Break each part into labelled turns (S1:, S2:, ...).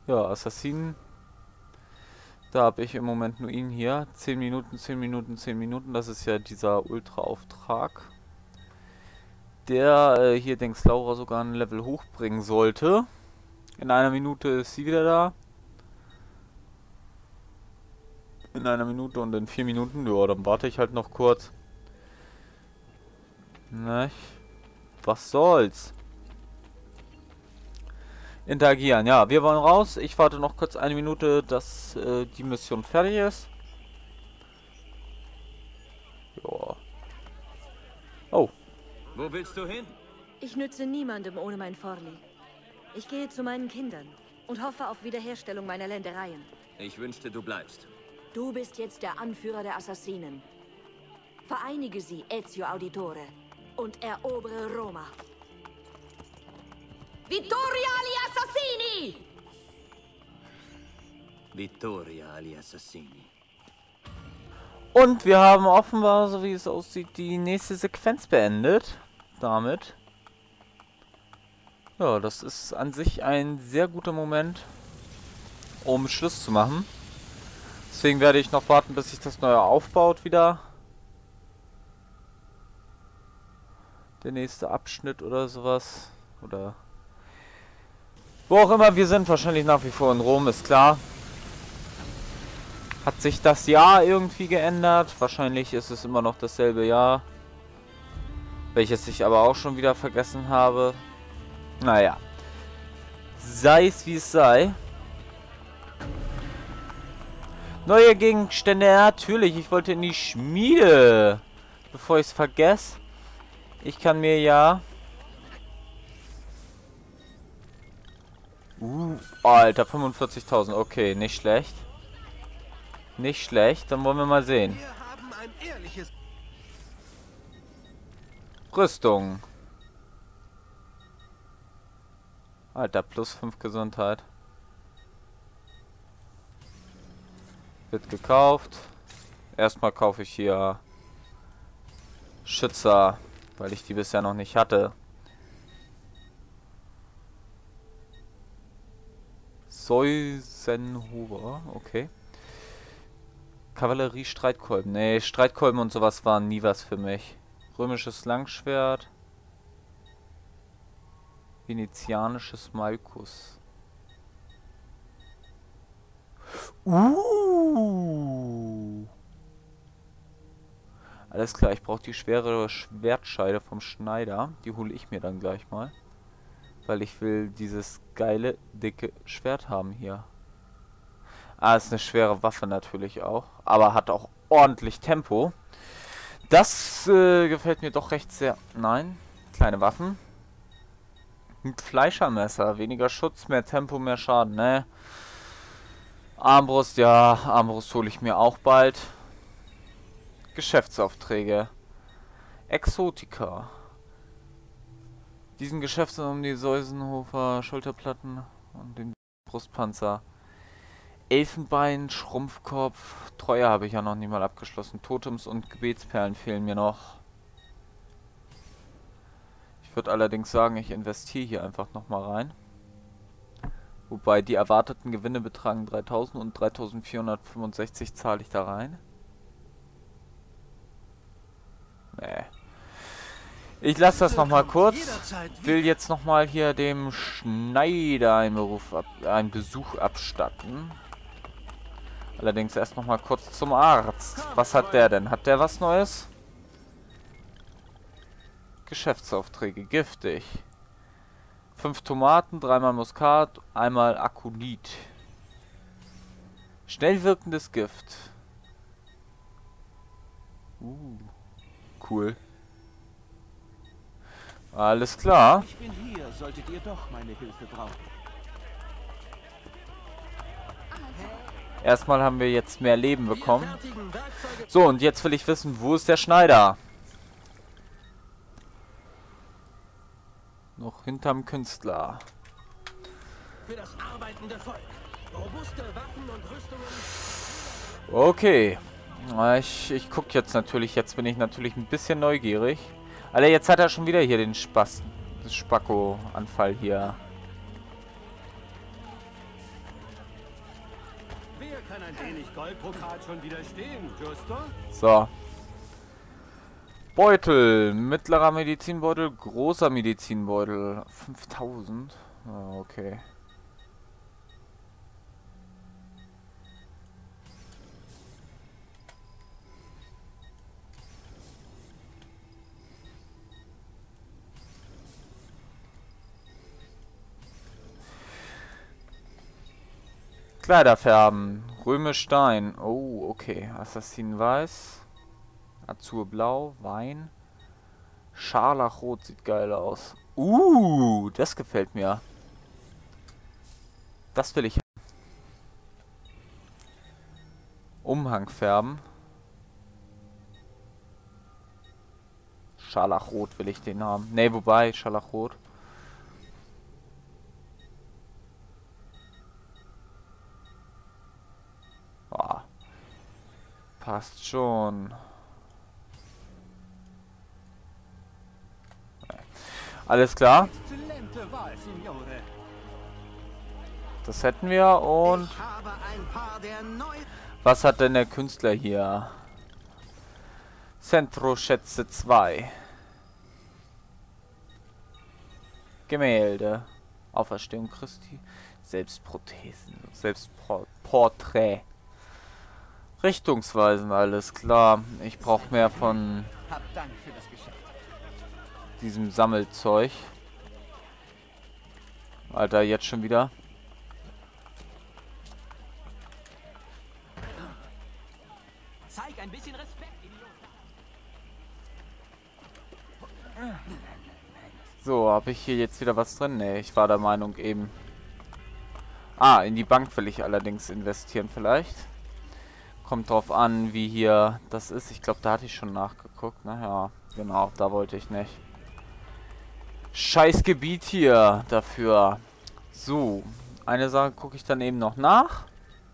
S1: Ja, Assassinen. Da habe ich im Moment nur ihn hier. 10 Minuten, 10 Minuten, 10 Minuten. Das ist ja dieser Ultra-Auftrag. Der hier denkst Laura sogar ein Level hochbringen sollte. In einer Minute ist sie wieder da. In einer Minute und in 4 Minuten. Ja, dann warte ich halt noch kurz. Na, was soll's? Interagieren. Ja, wir wollen raus. Ich warte noch kurz eine Minute, dass die Mission fertig ist. Ja. Oh.
S2: Wo willst du hin?
S3: Ich nütze niemandem ohne mein Forli. Ich gehe zu meinen Kindern und hoffe auf Wiederherstellung meiner Ländereien.
S2: Ich wünschte, du bleibst.
S3: Du bist jetzt der Anführer der Assassinen. Vereinige sie, Ezio Auditore, und erobere Roma. Vittoria agli Assassini!
S2: Vittoria agli Assassini.
S1: Und wir haben offenbar, so wie es aussieht, die nächste Sequenz beendet. Damit. Ja, das ist an sich ein sehr guter Moment, um Schluss zu machen. Deswegen werde ich noch warten, bis sich das neue aufbaut wieder. Der nächste Abschnitt oder sowas. Oder wo auch immer wir sind, wahrscheinlich nach wie vor in Rom, ist klar. Hat sich das Jahr irgendwie geändert? Wahrscheinlich ist es immer noch dasselbe Jahr. Welches ich aber auch schon wieder vergessen habe. Naja. Sei es wie es sei. Neue Gegenstände, natürlich. Ich wollte in die Schmiede. Bevor ich es vergesse. Ich kann mir ja... Alter, 45.000. Okay, nicht schlecht. Nicht schlecht. Dann wollen wir mal sehen.
S4: Wir haben ein ehrliches...
S1: Rüstung. Alter, plus 5 Gesundheit. Wird gekauft. Erstmal kaufe ich hier Schützer, weil ich die bisher noch nicht hatte. Seusenhofer, okay. Kavallerie, Streitkolben. Nee, Streitkolben und sowas waren nie was für mich. Römisches Langschwert. Venezianisches Malkus. Alles klar, ich brauche die schwere Schwertscheide vom Schneider. Die hole ich mir dann gleich mal. Weil ich will dieses geile, dicke Schwert haben hier. Ah, ist eine schwere Waffe natürlich auch. Aber hat auch ordentlich Tempo. Das gefällt mir doch recht sehr. Nein, kleine Waffen. Ein Fleischermesser. Weniger Schutz, mehr Tempo, mehr Schaden, ne? Armbrust, ja. Armbrust hole ich mir auch bald. Geschäftsaufträge. Exotika. Diesen Geschäfts um die Seusenhofer Schulterplatten und den Brustpanzer. Elfenbein, Schrumpfkopf. Treue habe ich ja noch nie mal abgeschlossen. Totems und Gebetsperlen fehlen mir noch. Ich würde allerdings sagen, ich investiere hier einfach nochmal rein. Wobei die erwarteten Gewinne betragen 3000 und 3465 zahle ich da rein. Nee. Ich lasse das nochmal kurz. Will jetzt nochmal hier dem Schneider einen Besuch abstatten. Allerdings erst nochmal kurz zum Arzt. Was hat der denn? Hat der was Neues? Geschäftsaufträge. Giftig. 5 Tomaten, 3-mal Muskat, 1-mal Akonit. Schnell wirkendes Gift. Cool. Alles klar.
S4: Ich bin hier, solltet ihr doch meine Hilfe brauchen.
S1: Erstmal haben wir jetzt mehr Leben bekommen. So, und jetzt will ich wissen, wo ist der Schneider? Noch hinterm Künstler.
S4: Für das arbeitende Volk. Robuste Waffen und Rüstungen.
S1: Okay. Ich gucke jetzt natürlich. Jetzt bin ich natürlich ein bisschen neugierig. Alter, jetzt hat er schon wieder hier den Spacko-Anfall hier.
S4: kann ein wenig Goldbrokat schon widerstehen, Justo?
S1: So. Beutel. Mittlerer Medizinbeutel, großer Medizinbeutel. 5000. Ah, okay. Kleider färben. Römischstein. Oh, okay. Assassinenweiß. Azurblau. Wein. Scharlachrot sieht geil aus. Das gefällt mir. Das will ich haben. Umhang färben. Scharlachrot will ich den haben. Ne, wobei, Scharlachrot. Boah. Passt schon. Alles klar.
S4: Exzellente Wahl, Signore.
S1: Das hätten wir und...
S4: Ich habe ein paar der neuen...
S1: Was hat denn der Künstler hier? Centro-Schätze 2. Gemälde. Auferstehung Christi. Selbstprothesen. Selbstporträt. Richtungsweisen, alles klar. Ich brauche mehr von
S4: Hab Dank für das Geschäft.
S1: diesem Sammelzeug. Alter, jetzt schon wieder.
S4: Zeig ein bisschen Respekt, Idiot.
S1: So, habe ich hier jetzt wieder was drin? Ne, ich war der Meinung eben. Ah, in die Bank will ich allerdings investieren vielleicht. Kommt drauf an, wie hier das ist. Ich glaube, da hatte ich schon nachgeguckt. Naja, genau, da wollte ich nicht. Scheiß Gebiet hier dafür. So, eine Sache gucke ich dann eben noch nach.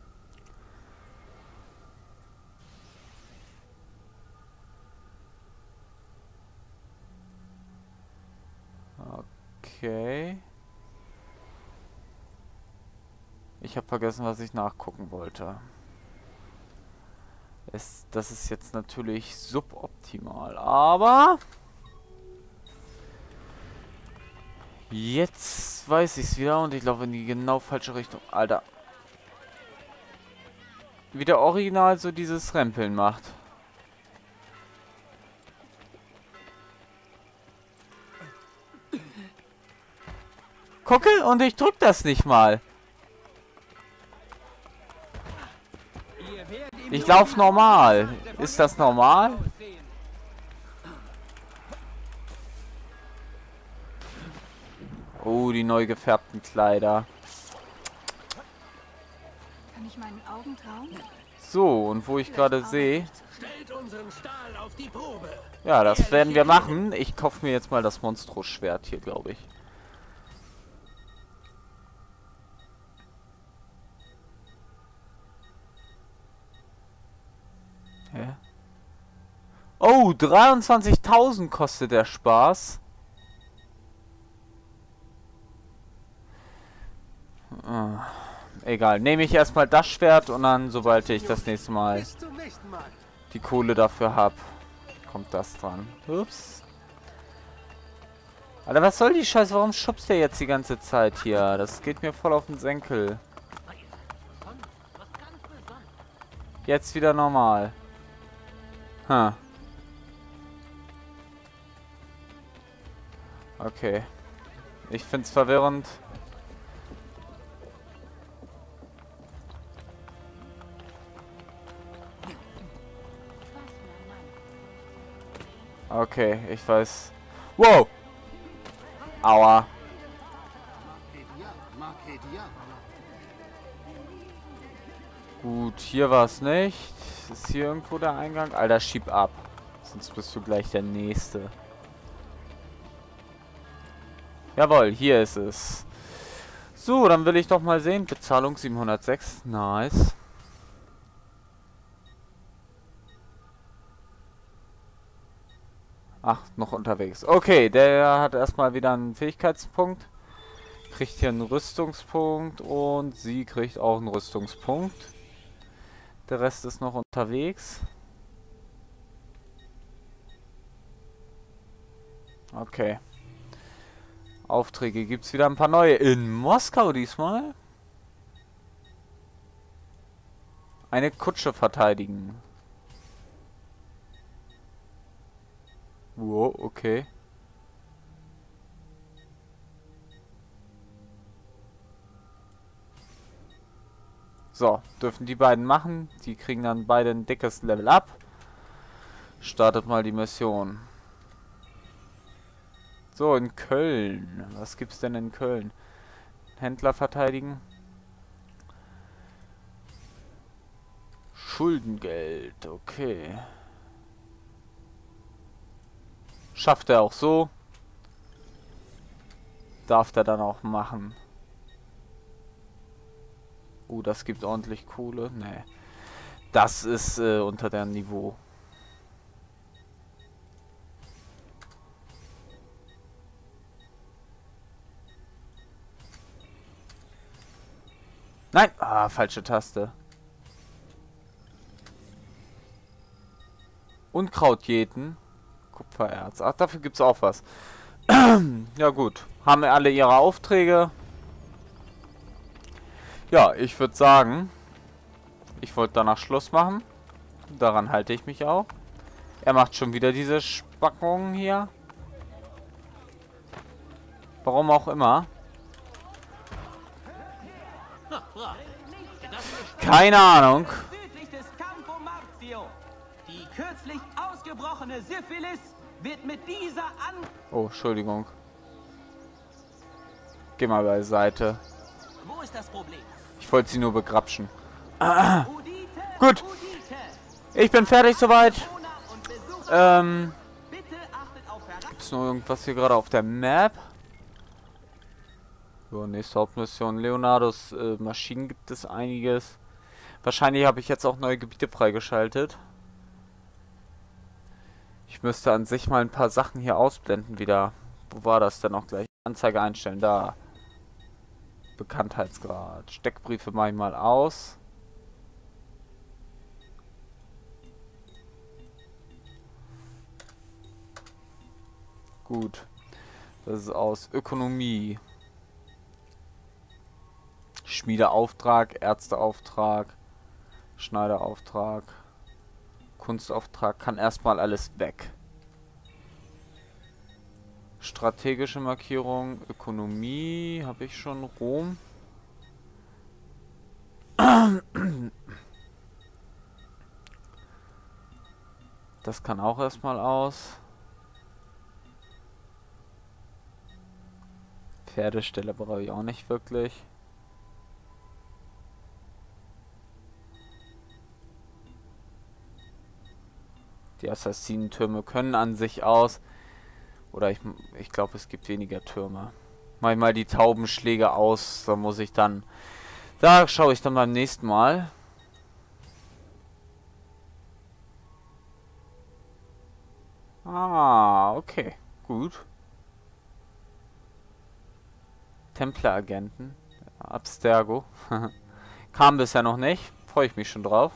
S1: Okay. Ich habe vergessen, was ich nachgucken wollte. Das ist jetzt natürlich suboptimal, aber jetzt weiß ich es wieder und ich laufe in die genau falsche Richtung. Alter. Wie der Original so dieses Rempeln macht. Gucke, und ich drück das nicht mal. Ich laufe normal. Ist das normal? Oh, die neu gefärbten Kleider.
S5: Kann ich meinen Augen trauen?
S1: So, und wo ich gerade sehe...
S4: Stellt unseren Stahl auf die Probe.
S1: Ja, das werden wir machen. Ich kaufe mir jetzt mal das Monstro-Schwert hier, glaube ich. Hä? Oh, 23.000 kostet der Spaß. Egal, nehme ich erstmal das Schwert und dann, sobald ich das nächste Mal
S4: Bis zum nächsten Mal.
S1: die Kohle dafür habe, kommt das dran. Ups. Alter, was soll die Scheiße? Warum schubst der jetzt die ganze Zeit hier? Das geht mir voll auf den Senkel. Jetzt wieder normal. Ha. Okay. Ich find's verwirrend. Okay, ich weiß. Wow! Aua. Gut, hier war es nicht. Ist hier irgendwo der Eingang? Alter, schieb ab. Sonst bist du gleich der Nächste. Jawohl, hier ist es. So, dann will ich doch mal sehen. Bezahlung 706. Nice. Ach, noch unterwegs. Okay, der hat erstmal wieder einen Fähigkeitspunkt. Kriegt hier einen Rüstungspunkt und sie kriegt auch einen Rüstungspunkt. Der Rest ist noch unterwegs. Okay. Aufträge gibt es wieder ein paar neue. In Moskau diesmal. Eine Kutsche verteidigen. Wow, okay. So, dürfen die beiden machen. Die kriegen dann beide ein dickes Level up. Startet mal die Mission. So, in Köln. Was gibt's denn in Köln? Händler verteidigen. Schuldengeld, okay. Schafft er auch so. Darf der dann auch machen. Das gibt ordentlich Kohle. Nee. Das ist unter deren Niveau. Nein! Falsche Taste. Unkrautjäten. Kupfererz. Ach, dafür gibt's auch was. Ja gut. Haben wir alle ihre Aufträge. Ja, ich würde sagen, ich wollte danach Schluss machen. Daran halte ich mich auch. Er macht schon wieder diese Spackungen hier. Warum auch immer. Keine Ahnung.
S4: Südlich des Campo Marzio. Die kürzlich ausgebrochene Syphilis wird mit dieser
S1: Oh, Entschuldigung. Geh mal beiseite.
S4: Wo ist das Problem?
S1: Ich wollte sie nur begrapschen.
S4: Udite,
S1: Gut.
S4: Udite.
S1: Ich bin fertig soweit.
S4: Bewohner und Besucher, bitte achtet auf
S1: Gibt's noch irgendwas hier gerade auf der Map? So, nächste Hauptmission. Leonardos Maschinen gibt es einiges. Wahrscheinlich habe ich jetzt auch neue Gebiete freigeschaltet. Ich müsste an sich mal ein paar Sachen hier ausblenden wieder. Wo war das denn auch gleich? Anzeige einstellen, da. Bekanntheitsgrad. Steckbriefe mache ich mal aus. Gut. Das ist aus Ökonomie. Schmiedeauftrag, Ärzteauftrag, Schneiderauftrag, Kunstauftrag, kann erstmal alles weg. Strategische Markierung, Ökonomie, habe ich schon, Rom. Das kann auch erstmal aus. Pferdestelle brauche ich auch nicht wirklich. Die Assassinentürme können an sich aus. Oder ich glaube, es gibt weniger Türme. Manchmal die Taubenschläge aus. Da muss ich dann... Da schaue ich dann beim nächsten Mal. Okay. Gut. Templeragenten. Abstergo. Kam bisher noch nicht. Freue ich mich schon drauf.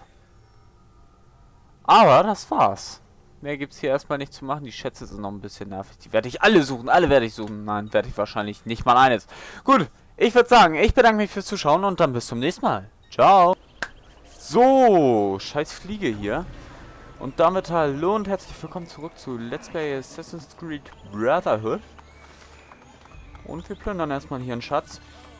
S1: Aber das war's. Mehr gibt's hier erstmal nicht zu machen. Die Schätze sind noch ein bisschen nervig. Die werde ich alle suchen. Alle werde ich suchen. Nein, werde ich wahrscheinlich nicht mal eines. Gut, ich würde sagen, ich bedanke mich fürs Zuschauen und dann bis zum nächsten Mal. Ciao. So, scheiß Fliege hier. Und damit hallo und herzlich willkommen zurück zu Let's Play Assassin's Creed Brotherhood. Und wir plündern erstmal hier einen Schatz.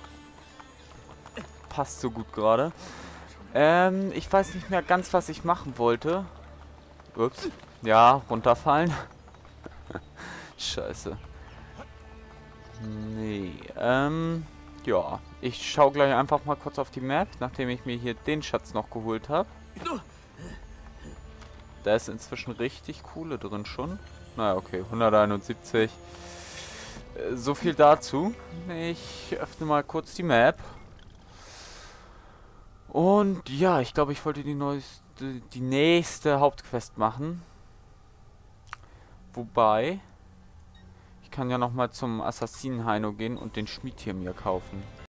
S1: Passt so gut gerade. Ich weiß nicht mehr ganz, was ich machen wollte. Ups. Ja, runterfallen. Scheiße. Nee, ja. Ich schaue gleich einfach mal kurz auf die Map, nachdem ich mir hier den Schatz noch geholt habe. Da ist inzwischen richtig Kohle drin schon. Naja, okay, 171. So viel dazu. Ich öffne mal kurz die Map. Und ja, ich glaube, ich wollte die nächste Hauptquest machen. Wobei, ich kann ja nochmal zum Assassinen-Heino gehen und den Schmied hier mir kaufen.